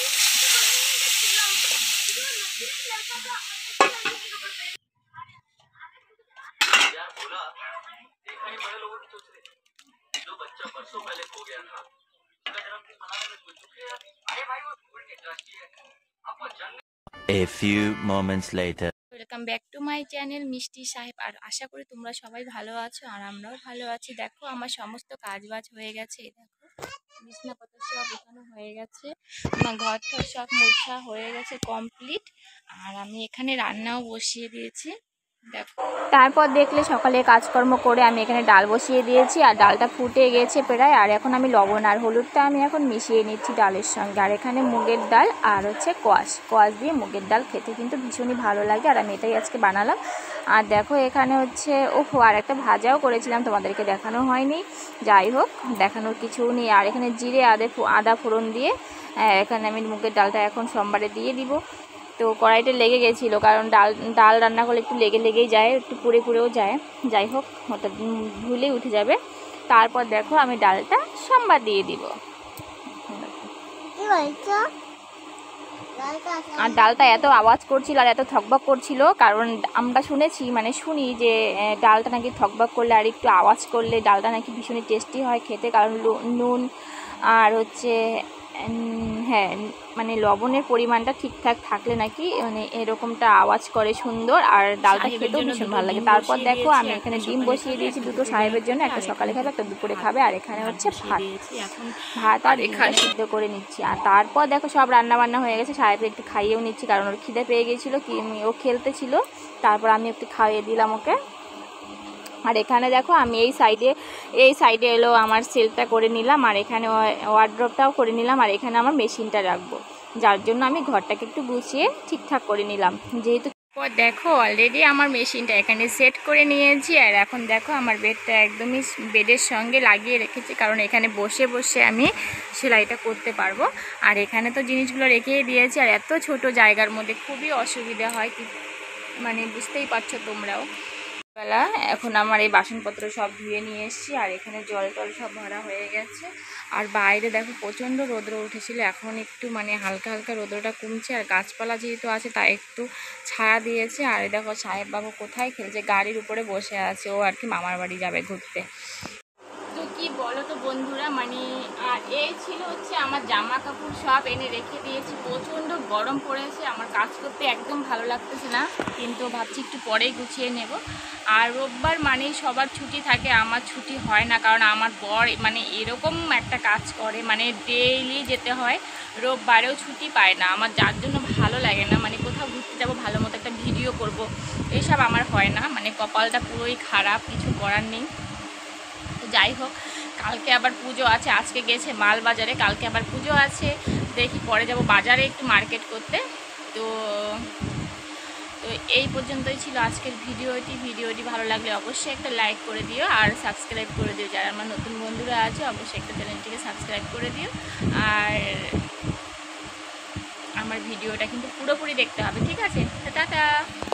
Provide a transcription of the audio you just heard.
यार बोला देखा ही बड़े लोगों की सोच रहे जो बच्चा बरसों पहले खो गया था उसका जन्मदिन मनाने में कुछ चुके यार अरे भाई वो स्कूल की ट्रस्टी है आपको जन्म। A few moments later welcome back to my channel Mishti Saheb. আর আশা করি তোমরা সবাই ভালো আছো আর আমরাও ভালো আছি। দেখো আমার সমস্ত কাজবাজ হয়ে গেছে, দেখো বিছনাপত্র সব এখানে হয়ে গেছে, আমার ঘরটা সব মোছা হয়ে গেছে কমপ্লিট। আর আমি এখানে রান্নাও বসিয়ে দিয়েছি দেখো। তারপর দেখলে সকালে কাজকর্ম করে আমি এখানে ডাল বসিয়ে দিয়েছি আর ডালটা ফুটে গেছে প্রায়। আর এখন আমি লবণ আর হলুদটা আমি এখন মিশিয়ে নিচ্ছি ডালের সঙ্গে। আর এখানে মুগের ডাল আর হচ্ছে কোয়াশ দিয়ে মুগের ডাল খেতে কিন্তু ভীষণই ভালো লাগে, আর আমি এটাই আজকে বানালাম। আর দেখো এখানে হচ্ছে আর একটা ভাজাও করেছিলাম, তোমাদেরকে দেখানো হয়নি, যাই হোক দেখানোর কিছু নেই। আর এখানে জিরে আদা ফোড়ন দিয়ে এখানে আমি মুগের ডালটা এখন সোমবারে দিয়ে দিব। তো কড়াইটা লেগে গেছিলো, কারণ ডাল রান্না করলে একটু লেগেই যায়, একটু পুড়েও যায়, যাই হোক ওটা ভুলেই উঠে যাবে। তারপর দেখো আমি ডালটা সোমবার দিয়ে দিব। আর ডালটা এত আওয়াজ করছিল আর এত থকবক করছিল, কারণ আমরা শুনি যে ডালটা নাকি থকবক করলে আর একটু আওয়াজ করলে ডালটা নাকি ভীষণই টেস্টি হয় খেতে, কারণ নুন আর হচ্ছে হ্যাঁ মানে লবণের পরিমাণটা ঠিকঠাক থাকলে নাকি মানে এরকমটা আওয়াজ করে সুন্দর, আর ডালটা খেতেও ভীষণ ভালো লাগে। তারপর দেখো আমি এখানে ডিম বসিয়ে দিয়েছি দুটো সাহেবের জন্য, একটা সকালে খাবে একটা দুপুরে খাবে। আর এখানে হচ্ছে ভাত আর এখানে সিদ্ধ করে নিচ্ছি। আর তারপর দেখো সব রান্না বান্না হয়ে গেছে, সাহেবকে একটু খাইয়েও নিচ্ছি, কারণ ওর খিদে পেয়ে গেছিলো, ও খেলতে ছিল, তারপর আমি একটু খাইয়ে দিলাম ওকে। আর এখানে দেখো আমি এই সাইডে এলো আমার সেলটা করে নিলাম, আর এখানে ওয়ার্ড্রপটাও করে নিলাম, আর এখানে আমার মেশিনটা রাখবো, যার জন্য আমি ঘরটাকে একটু গুছিয়ে ঠিকঠাক করে নিলাম। যেহেতু দেখো অলরেডি আমার মেশিনটা এখানে সেট করে নিয়েছি। আর এখন দেখো আমার বেডটা একদমই বেডের সঙ্গে লাগিয়ে রেখেছি, কারণ এখানে বসে বসে আমি সেলাইটা করতে পারবো। আর এখানে তো জিনিসগুলো রেখেই দিয়েছি, আর এত ছোট জায়গার মধ্যে খুবই অসুবিধা হয়, মানে বুঝতেই পারছো তোমরাও। বেলা এখন আমার এই বাসনপত্র সব ধুয়ে নিয়ে এসেছি, আর এখানে জল টল সব ভরা হয়ে গেছে। আর বাইরে দেখো প্রচণ্ড রৌদ্র উঠেছিল, এখন একটু মানে হালকা হালকা রৌদ্রটা কমছে, আর গাছপালা যেহেতু আছে তাই একটু ছায়া দিয়েছে। আর দেখো সাহেব বাবু কোথায় খেলছে, গাড়ির উপরে বসে আছে, ও আর কি মামার বাড়ি যাবে ঘুরতে। তো কি বলো তো বন্ধুরা, মানে আর এই ছিল হচ্ছে আমার জামা কাপড় সব এনে রেখে দিয়েছি, প্রচণ্ড গরম পড়েছে, আমার কাজ করতে একদম ভালো লাগতেছে না, কিন্তু ভাবছি একটু পরেই গুছিয়ে নেব। আর রোববার মানে সবার ছুটি থাকে, আমার ছুটি হয় না, কারণ আমার বর মানে এরকম একটা কাজ করে, মানে ডেইলি যেতে হয়, রোববারেও ছুটি পায় না আমার, যার জন্য ভালো লাগে না, মানে কোথাও ঘুরতে যাবো ভালো মতো একটা ভিডিও করব এইসব আমার হয় না, মানে কপালটা পুরোই খারাপ, কিছু করার নেই। তো যাই হোক কালকে আবার পুজো আছে, আজকে গেছে মাল বাজারে, কালকে আবার পুজো আছে, দেখি পরে যাব বাজারে একটু মার্কেট করতে। তো এই পর্যন্তই ছিল আজকের ভিডিওটি ভালো লাগলে অবশ্যই একটা লাইক করে দিও আর সাবস্ক্রাইব করে দিও, যারা আমার নতুন বন্ধুরা আছে অবশ্যই একটা চ্যানেলটিকে সাবস্ক্রাইব করে দিও। আর আমার ভিডিওটা কিন্তু পুরোপুরি দেখতে হবে, ঠিক আছে? টাটা।